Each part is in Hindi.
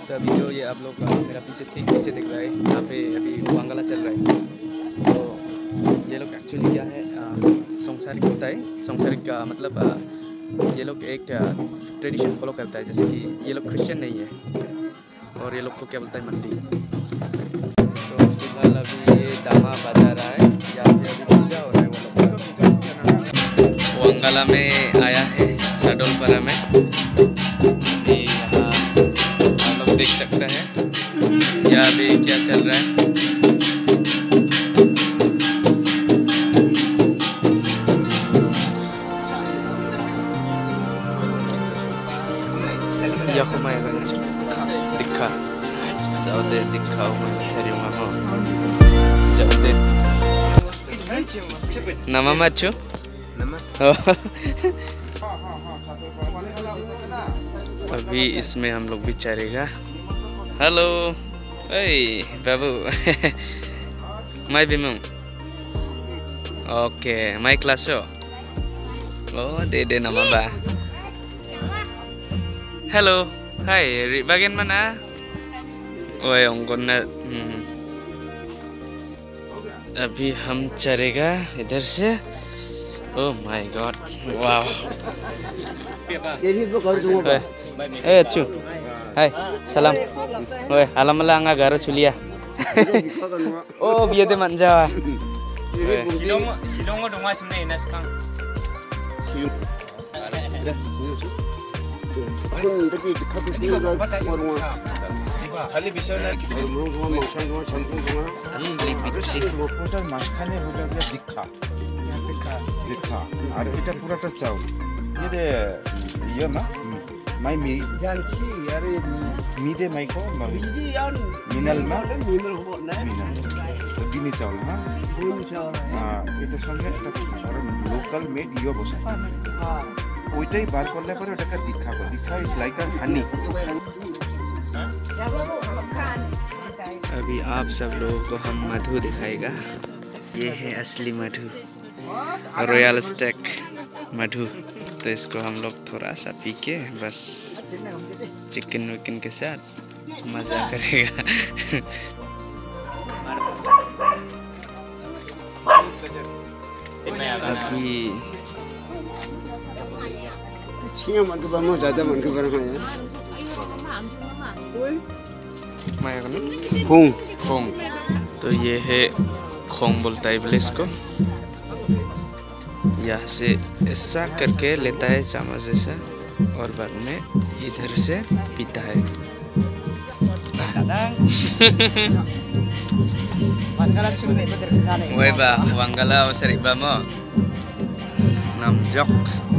तो अभी जो ये आप लोग मेरा पीछे ठीक पीछे दिख रहा है, यहाँ पे अभी वांगला चल रहा है। तो ये लोग एक्चुअली क्या है, संसारिक होता है। संसारिक का मतलब ये लोग एक ट्रेडिशन फॉलो करता है, जैसे कि ये लोग क्रिश्चियन नहीं है और ये लोग को क्या बोलता है, मंडी। तो फिलहाल अभी ये दामा बजा रहा है, यहाँ पे अभी पूजा हो रहा है। वो लोग वांगला में आया है, साडोलपारा में। अभी यहाँ आप लोग देख सकते हैं यहाँ भी क्या चल रहा है। Aku main dikha jauh deh dikha dari mama jauh deh nama macu अभी इसमें हम लोग भी चलेगा। हेलो hey बाबू मैं भी हूँ। ओके मैं क्लास हो oh dede nama ba. Hello hi bagian mana? Oh ongkona अभी हम चलेगा इधर से। ओह माय गॉड वाह। Eh cu hai salam oi alam lang agaro sulia oh biar teman Jawa silong dong mas nih naskang 그건 되게 카드 쓰니까 말고 खाली विषय ना मौसम छंदुआ लिपिची वो पोस्टर माखने हो गया दिखा दिखा और इटा पूरा टच आउट ये ना माई मी जानची यार मी दे माई को मी यार मिनल ना मिनल हो ना मिनल तो बिनी चावल हां बिनी चावल हां এটা সঙ্গে এটা লোকাল মেড ইয়ো বসা हां ওইটাই বার করলে পরে ওটাকে দীক্ষা বলে। দীক্ষা ইজ লাইক আ হানি। अभी आप सब लोगों को हम मधु दिखाएगा। ये है असली मधु, रॉयल स्टेक मधु। तो इसको हम लोग थोड़ा सा पी के बस चिकन विकन के साथ मज़ा करेगा। अभी मन के बारे ज़्यादा मन के बारे में खोंग खोंग। तो ये है खोंग बोलता है बोले इसको। यहाँ से ऐसा करके लेता है चम्मच जैसा और बाद में इधर से पीता है। वही बा वांगला सरिबा मो namjok।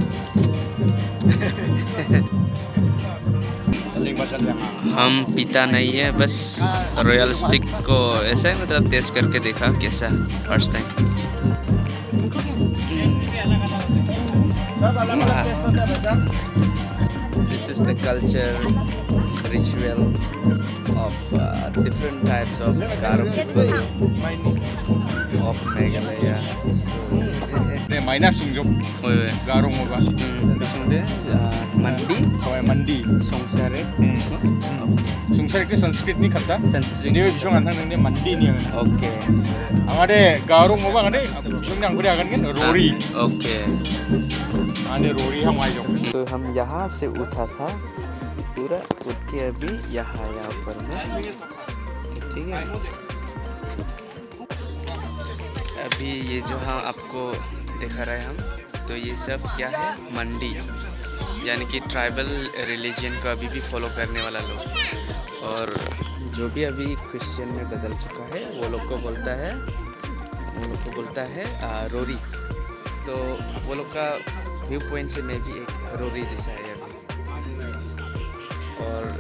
हम पीता नहीं है, बस रॉयल स्टिक को ऐसा ही मतलब टेस्ट करके देखा कैसा first time. This is the culture ritual of different types of Garo people of Meghalaya. ने माइनस सुंजो गारो मोगा सुंदे मंडी मंडी संसारे संसार के संस्कृत नहीं खाता संस्कृत ने बिसों अंथां ने मंडी नहीं है। ओके हमारे गारो मोगा ने बिसों अंगुरी आगन के रोरी ओके आने रोरी हम आए जो। तो हम यहाँ से उठा था पूरा उठ के अभी यहाँ ऊपर में ठीक है। अभी ये जो हाँ आपको दिखा रहे हैं हम, तो ये सब क्या है मंडी, यानी कि ट्राइबल रिलीजन को अभी भी फॉलो करने वाला लोग, और जो भी अभी क्रिश्चियन में बदल चुका है वो लोग को बोलता है रोरी। तो वो लोग का व्यू पॉइंट से मैं भी एक रोरी जैसा है अभी। और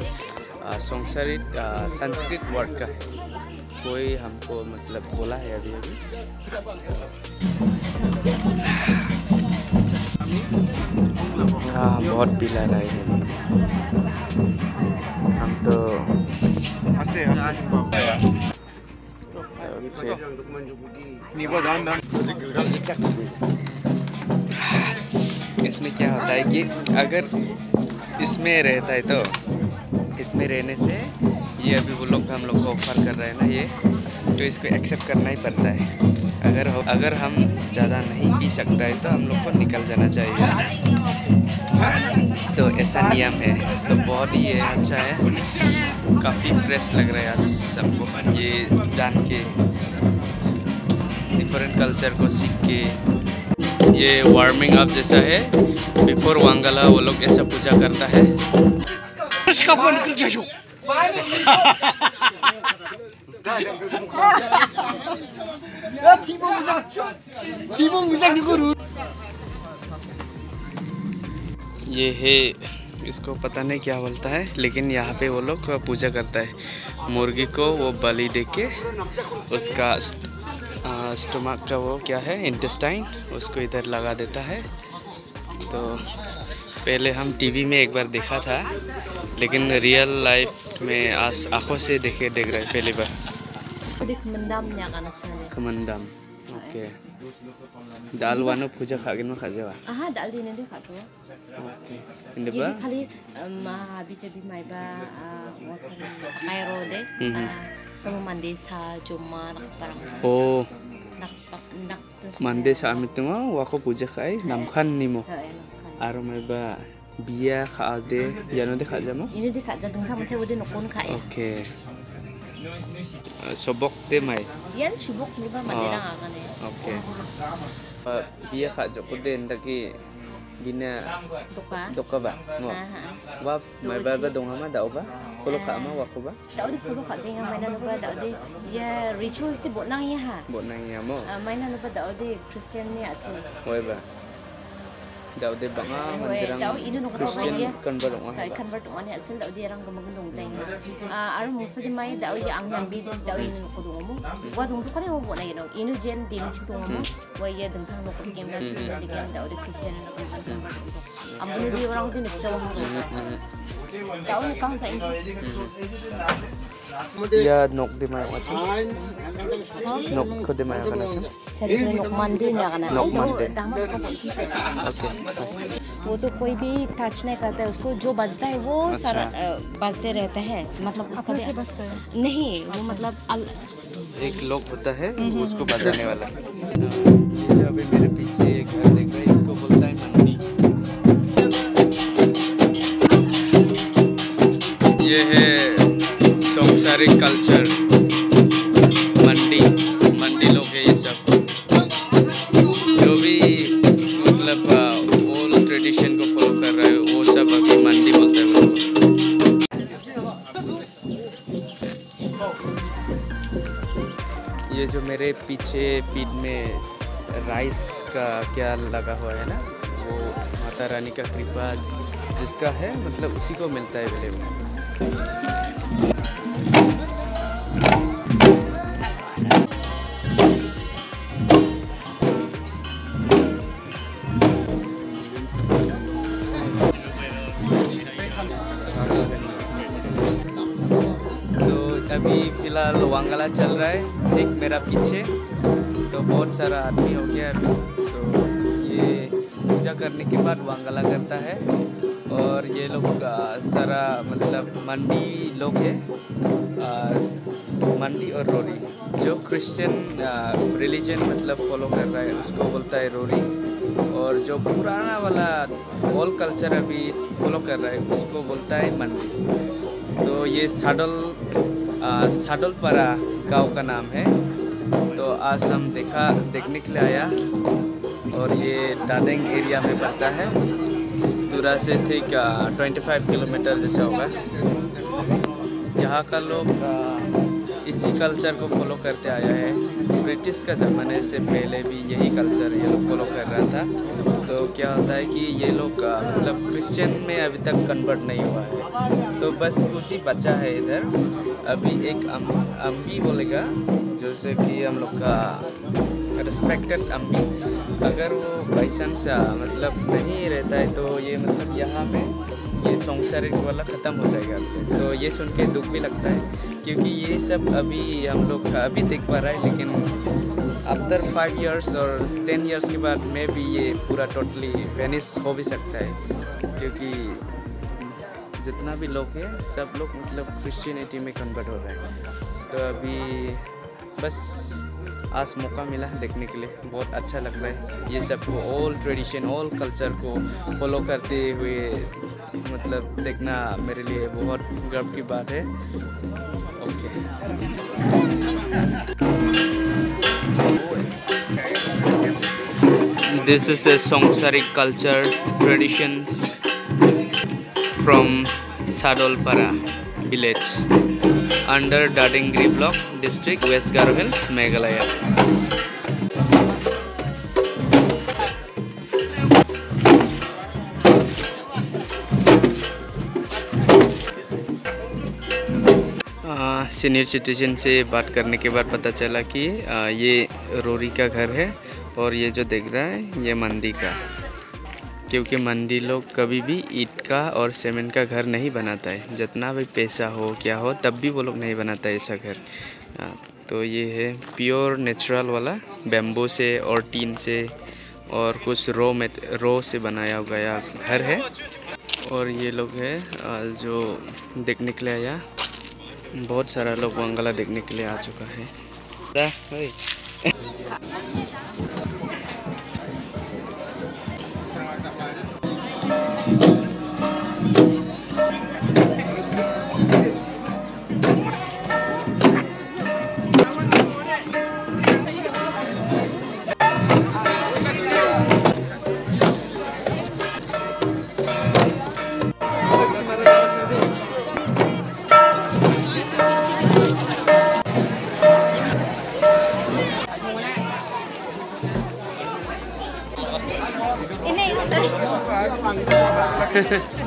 संस्कृत वर्ड का है, कोई हमको मतलब बोला है अभी हाँ बहुत पिला रहा है हम तो। इसमें क्या होता है कि अगर इसमें रहता है तो इसमें रहने से ये अभी वो लोग हम लोग को ऑफर कर रहे हैं ना ये, तो इसको एक्सेप्ट करना ही पड़ता है। अगर हम ज़्यादा नहीं पी सकता है तो हम लोग को निकल जाना चाहिए यहाँ से। तो ऐसा नियम है। तो बहुत ही ये अच्छा है, काफ़ी फ्रेश लग रहा है आज सबको ये जान के, डिफरेंट कल्चर को सीख के। ये वार्मिंग अप जैसा है, बिफोर वांगला वो लोग ऐसा पूजा करता है। ये है, इसको पता नहीं क्या बोलता है, लेकिन यहाँ पे वो लोग पूजा करता है। मुर्गी को वो बलि दे के उसका स्टमक का वो क्या है इंटेस्टाइन, उसको इधर लगा देता है। तो पहले हम टीवी में एक बार देखा था, लेकिन रियल लाइफ में आज आँखों से देख रहे पहली बार। कमंडम, ओके। दाल वानो पूजा खागिन में खा जावा। Aha, dal di nanti kak tuh. Okay. इंदे Jadi बा kali bicara maiba wasan Cairo deh. Sama mandi sa cuma nak parang ओ nak terus. मंदे सामित में वाको पूजा खाए नामखान निमो आरो में बा बिया खा दे यानो दे खा जामो। Ini di kak jadung kamu saya udah nukun kak ya. Okay sobok dे माई Yan subok nih ba mandirang akan ya. Okay बिया खा जो कुदे इंदकी बिना Tuka. दोका बा नो वा माई बा बा दोंगा मा दाओ बा कोलो खा मा वाको बा Dau di fulu kak jangan mainan lupa dau di ya ritual itu buat nang ya ha. बोट नहीं यामो Mainan lupa dau di Christian ni asal. होए बा दाओ दे बंगा मंदिरang Dau ini nukut Christian dia. convert Kaya होगा convert orang ni asal dau dia orang gumagin dong jai ni. Aru musuh di mai dau yang nyambi dau ini nukut dong mu. Wa dong tu kali mau buat lagi dong. Ini jen di ni cikgu mu. Wa ia dengkang nukut game dan semua di game dau di Christian nukut convert. Ambil dia orang tu nak jauh. Dau ni kau saya ini. या नोक दे माय अच्छा नोक को दे माय करना अच्छा Jadi nuk mandi ni akan ada. Nuk mandi. Okay okay वो तो कोई भी टच नहीं करता है उसको, जो बजता है वो सारा बजते रहता है, मतलब उसका से बजता है नहीं, वो मतलब एक लोग होता है वो उसको बजाने वाला। ये जो अभी मेरे पीछे एक घर देख रहे हैं, इसको बोलता है मंडी। ये है सोमसारिक कल्चर, मंडी लोग है ये सब, जो भी मतलब ओल्ड ट्रेडिशन को फॉलो कर रहा है वो सब अभी मंडी बोलते हैं उनको। ये जो मेरे पीछे पीठ में राइस का क्या लगा हुआ है ना, वो माता रानी का कृपा जिसका है मतलब उसी को मिलता है अवेलेबल। अभी फ़िलहाल वांगला चल रहा है ठीक मेरा पीछे, तो बहुत सारा आदमी हो गया अभी। तो ये पूजा करने के बाद वांगला करता है, और ये लोग सारा मतलब मंडी लोग है, मंडी और रोरी, जो क्रिश्चियन रिलीजन मतलब फॉलो कर रहा है उसको बोलता है रोरी, और जो पुराना वाला ओल्ड कल्चर अभी फॉलो कर रहा है उसको बोलता है मंडी। तो ये साडलपारा गांव का नाम है। तो आज हम देखने के लिए आया, और ये दादेंग एरिया में पड़ता है, तुरा से ठीक 25 किलोमीटर जैसा होगा। यहाँ का लोग इसी कल्चर को फॉलो करते आया है। ब्रिटिश का ज़माने से पहले भी यही कल्चर ये लोग फॉलो कर रहा था। तो क्या होता है कि ये लोग मतलब क्रिश्चियन में अभी तक कन्वर्ट नहीं हुआ है, तो बस कुछ ही बचा है इधर। अभी एक अम्बी बोलेगा, जैसे कि हम लोग का रिस्पेक्टेड अम्बी, अगर वो बाई चांस मतलब नहीं रहता है तो ये मतलब यहाँ में ये संसारिक वाला ख़त्म हो जाएगा। तो ये सुन के दुख भी लगता है, क्योंकि ये सब अभी हम लोग अभी देख पा रहा है, लेकिन आफ्टर 5 इयर्स और 10 इयर्स के बाद में भी ये पूरा टोटली वेनिस हो भी सकता है। क्योंकि जितना भी लोग हैं सब लोग मतलब क्रिश्चियनिटी में कन्वर्ट हो रहे हैं। तो अभी बस आज मौका मिला देखने के लिए, बहुत अच्छा लग रहा है। ये सब को ऑल ट्रेडिशन ऑल कल्चर को फॉलो करते हुए मतलब देखना मेरे लिए बहुत गर्व की बात है। Okay this is a Songsari culture traditions from Sadolpara village under Dadingri block district West Garo Hills Meghalaya। Senior citizen से बात करने के बाद पता चला कि ये रोरी का घर है और ये जो देख रहा है ये मंदी का, क्योंकि मंदी लोग कभी भी ईंट का और सीमेंट का घर नहीं बनाता है। जितना भी पैसा हो क्या हो तब भी वो लोग नहीं बनाता ऐसा घर। तो ये है प्योर नेचुरल वाला बैम्बू से और टीन से और कुछ रो से बनाया गया घर है। और ये लोग है जो देखने के लिए आया, बहुत सारा लोग वांगला देखने के लिए आ चुका है। Ini